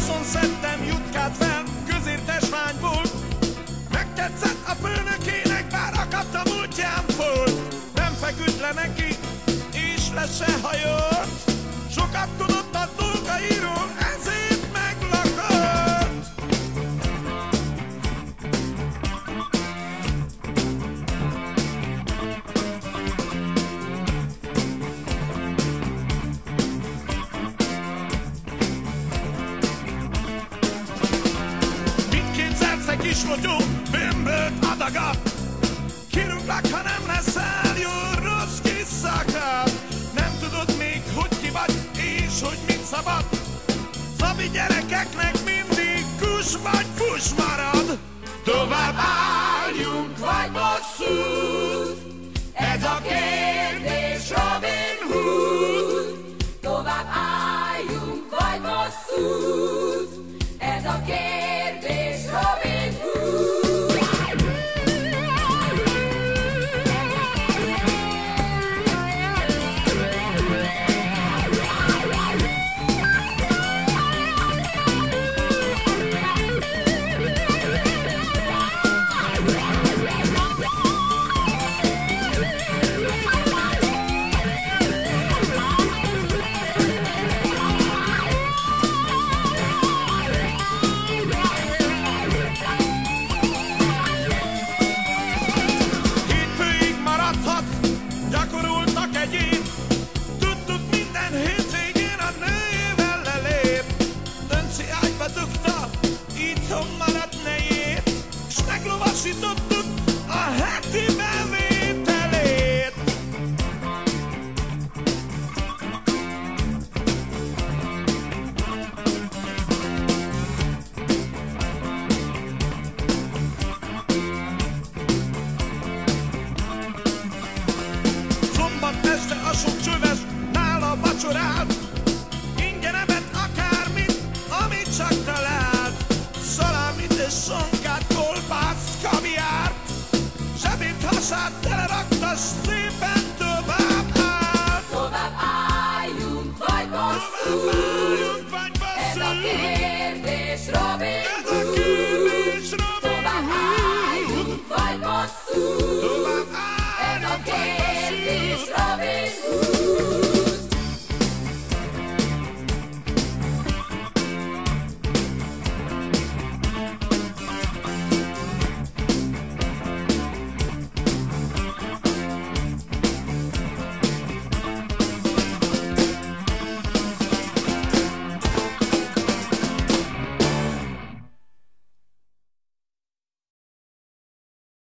buszon szedtem Jutkát fel, közértes lány volt. Megtetszett a főnökének, bár akadt a múltján, folt. Nem feküdt le neki, és le se hajolt. Sokat tudott a dolgairól, ezért meglakolt. Mit képzelsz, egy kis lotyó, bűnből adagat? Kirúglak, ha nem leszel jó, rossz kiszakad. Nem tudod még, hogy ki vagy, és hogy mit szabad. Szabi gyerekeknek mindig kus vagy fuss marad.